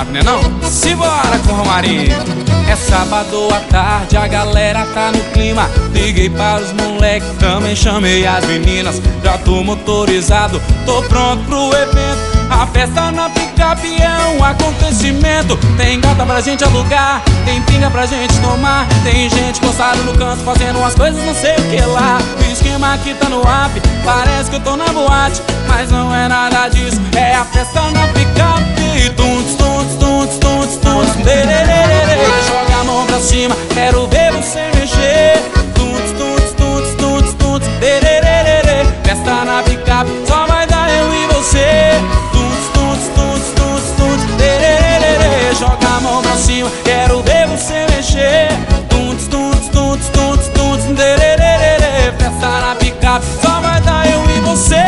né não? Simbora com o Romarinho. É sábado à tarde, a galera tá no clima. Liguei para os moleques, também chamei as meninas. Já tô motorizado, tô pronto pro evento. A festa na picape é um acontecimento. Tem gata pra gente alugar, tem pinga pra gente tomar. Tem gente postada no canto fazendo umas coisas não sei o que lá. O esquema aqui tá no app, parece que eu tô na boate, mas não é nada disso, é a festa na picape. Tunts, tunts, tunts, tunts, tunts, joga a mão pra cima, quero ver você mexer. Tunts, tunts, tunts, tunts, tunts, festa na picape, só vai dar eu e você. Joga a mão pra cima, quero ver você mexer. Tunts, tunts, tunts, tunts, tunts, festa na picape, só vai dar eu e você.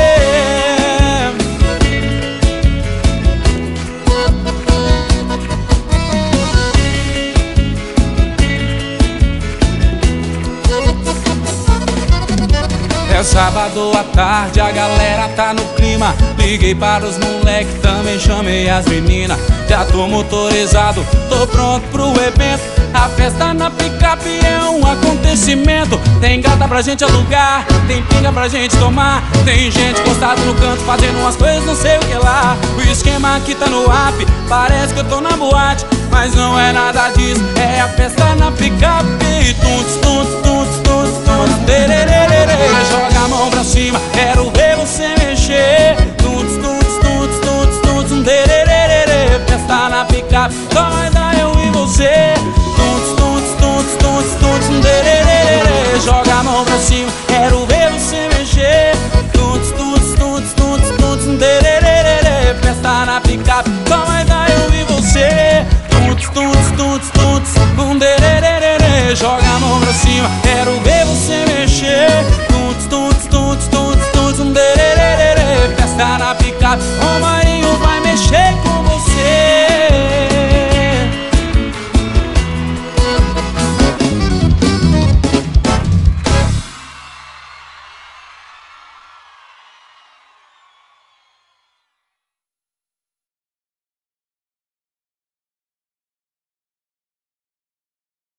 É sábado à tarde, a galera tá no clima. Liguei para os moleques, também chamei as meninas. Já tô motorizado, tô pronto pro evento. A festa na picape é um acontecimento. Tem gata pra gente alugar, tem pinga pra gente tomar. Tem gente postada no canto fazendo umas coisas não sei o que lá. O esquema aqui tá no app, parece que eu tô na boate, mas não é nada disso, é a festa na picape. Tunts, tunts, tunts, tunts, tunts, joga a mão pra cima, quero ver você mexer. Tunts, tunts, tunts, tunts, tunts, festa na picape, só vai dar eu e você.